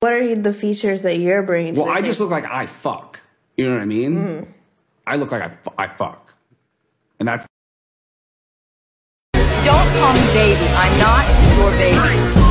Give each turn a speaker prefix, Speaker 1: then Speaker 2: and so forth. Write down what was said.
Speaker 1: What are the features that you're bringing to the
Speaker 2: Well, I
Speaker 1: table?
Speaker 2: just look like I fuck. You know what I mean? I look like I fuck. And that's...
Speaker 3: Don't call me baby. I'm not your baby.